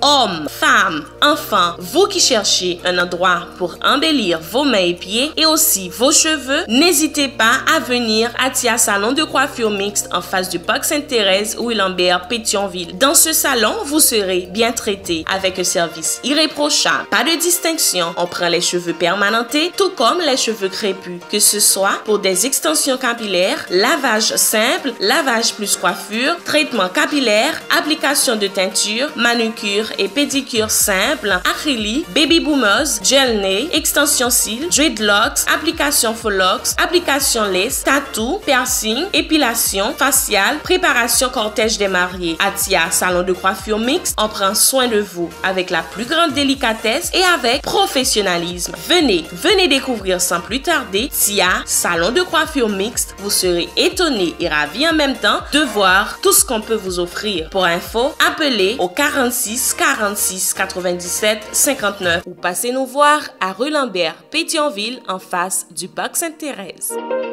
Hommes, femmes, enfants, vous qui cherchez un endroit pour embellir vos mains et pieds et aussi vos cheveux, n'hésitez pas à venir à Tia Salon de coiffure mixte en face du Parc Sainte-Thérèse, Rue Lambert, Pétionville. Dans ce salon, vous serez bien traité avec un service irréprochable. Pas de distinction, on prend les cheveux permanentés tout comme les cheveux crépus, que ce soit pour des extensions capillaires, lavage simple, lavage plus coiffure, traitement capillaire, application de teinture, manucure et pédicure simple, acrylique, baby boomers, gel nez, extension cils, dreadlocks, application faux locks, application lace, tattoo, piercing, épilation faciale, préparation cortège des mariés. À Tia Salon de coiffure mixte, on prend soin de vous avec la plus grande délicatesse et avec professionnalisme. Venez découvrir sans plus tarder Tia Salon de coiffure mixte. Vous serez étonnés et ravis en même temps de voir tout ce qu'on peut vous offrir. Pour info, appelez au 46 46 97 59 ou passez nous voir à rue Lambert, Pétionville, en face du Parc Sainte-Thérèse.